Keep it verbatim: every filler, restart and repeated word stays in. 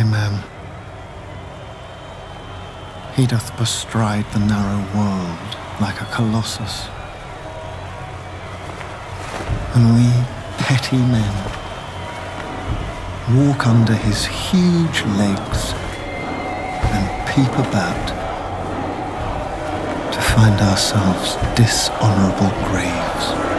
high man. He doth bestride the narrow world like a colossus, and we petty men walk under his huge legs and peep about to find ourselves dishonorable graves.